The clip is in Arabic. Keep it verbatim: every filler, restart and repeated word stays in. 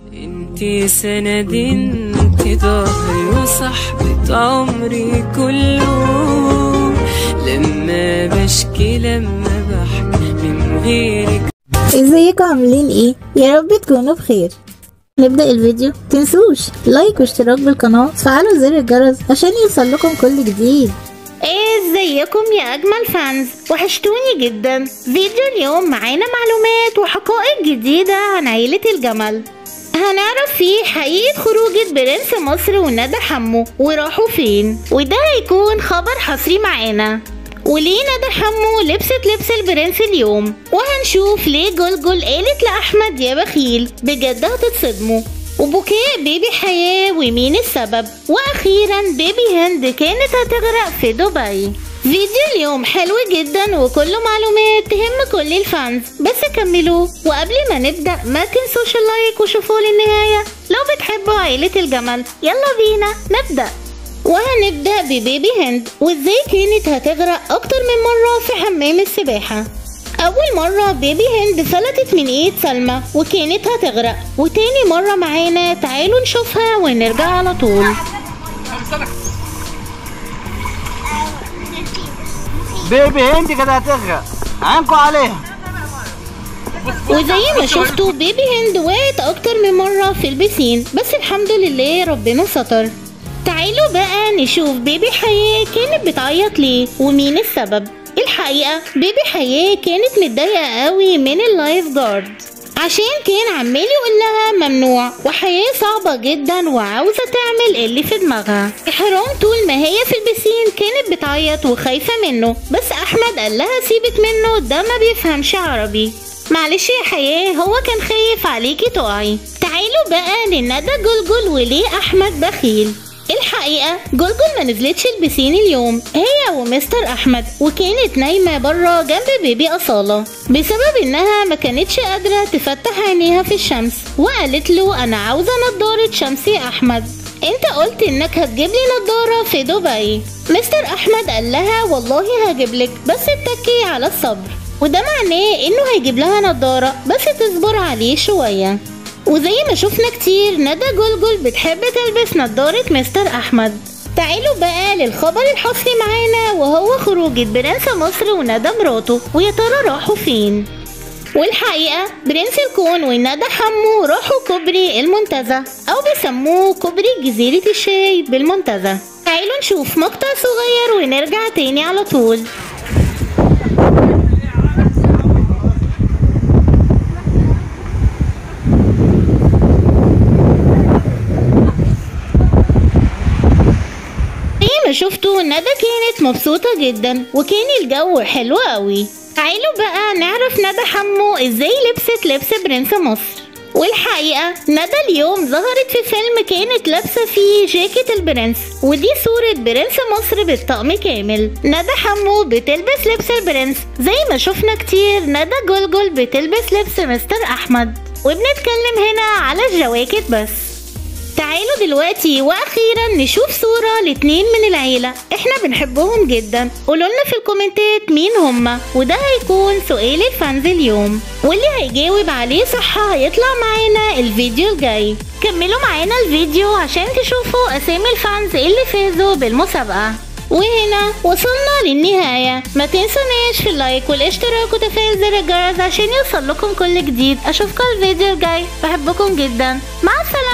انتي سندي، انتي ظهري وصاحبة عمري كله، لما بشكي لما بحكي من غيرك. ازيكم عاملين ايه؟ يا رب تكونوا بخير. نبدأ الفيديو، متنسوش لايك واشتراك بالقناة وتفعلوا زر الجرس عشان يوصلكم كل جديد. ايه ازيكم يا اجمل فانز، وحشتوني جدا. فيديو اليوم معانا معلومات وحقائق جديدة عن عيلة الجمل. هنعرف فيه حقيقة خروجة برنس مصر وندى حمو وراحوا فين، وده هيكون خبر حصري معانا. وليه ندى حمو لبست لبس البرنس اليوم، وهنشوف ليه جلجل قالت لأحمد يا بخيل، بجد هتتصدموا. وبكاء بيبي حياة ومين السبب، واخيرا بيبي هند كانت هتغرق في دبي. فيديو اليوم حلو جدا وكله معلومات تهم كل الفانز، بس كملوا. وقبل ما نبدأ ما تنسوش اللايك وشوفوا للنهاية لو بتحبوا عائلة الجمل. يلا بينا نبدأ. وهنبدأ ببيبي هند، وازاي كانت هتغرق اكتر من مرة في حمام السباحة. أول مرة بيبي هند فلتت من إيد سلمى وكانت هتغرق، وتاني مرة معانا تعالوا نشوفها ونرجع على طول. بيبي هند كانت هتغرق، عينكوا عليها. وزي ما شفتوا بيبي هند وقعت أكتر من مرة في البسين، بس الحمد لله ربنا ستر. تعالوا بقى نشوف بيبي حياة كانت بتعيط ليه ومين السبب. الحقيقة بيبي حياة كانت متضايقة قوي من اللايف جارد، عشان كان عمال يقول لها ممنوع، وحياة صعبة جدا وعاوزة تعمل اللي في دماغها. حرام طول ما هي في البسين كانت بتعيط وخايفة منه، بس أحمد قال لها سيبك منه، ده ما بيفهمش عربي. معلش يا حياة، هو كان خايف عليكي تقعي. تعالوا بقى لندى جلجل وليه أحمد بخيل. الحقيقة جلجل ما نزلتش البسين اليوم هي ومستر أحمد، وكانت نايمة برا جنب بيبي أصالة بسبب إنها ما كانتش قادرة تفتح عينيها في الشمس، وقالت له أنا عاوزة نضارة شمس يا أحمد، أنت قلت إنك هتجيب لي نضارة في دبي. مستر أحمد قال لها والله هجيبلك، بس اتكي على الصبر، وده معناه إنه هيجيب لها نضارة بس تصبر عليه شوية. وزي ما شفنا كتير ندى جلجل بتحب تلبس نضارة مستر أحمد. تعالوا بقى للخبر الحصري معانا، وهو خروجة برنس مصر وندى مراته، ويا ترى راحوا فين. والحقيقة برنس الكون وندى حمو راحوا كوبري المنتزه، أو بيسموه كوبري جزيرة الشاي بالمنتزه. تعالوا نشوف مقطع صغير ونرجع تاني على طول. شفتوا ندى كانت مبسوطة جدا وكان الجو حلو قوي. تعالوا بقى نعرف ندى حمو ازاي لبست لبس برنس مصر. والحقيقة ندى اليوم ظهرت في فيلم كانت لابسة فيه جاكيت البرنس، ودي صورة برنس مصر بالطقم كامل. ندى حمو بتلبس لبس البرنس، زي ما شفنا كتير ندى جلجل بتلبس لبس مستر أحمد، وبنتكلم هنا على الجواكت بس. تعالوا دلوقتي واخيرا نشوف صورة لاتنين من العيلة احنا بنحبهم جدا. قولولنا في الكومنتات مين هما، وده هيكون سؤال الفانز اليوم، واللي هيجاوب عليه صح هيطلع معانا الفيديو الجاي. كملوا معانا الفيديو عشان تشوفوا اسامي الفانز اللي فازوا بالمسابقة. وهنا وصلنا للنهاية، ما تنسوناش في اللايك والاشتراك وتفعيل زر الجرس عشان يوصل لكم كل جديد. اشوفكم الفيديو الجاي، بحبكم جدا، مع السلامة.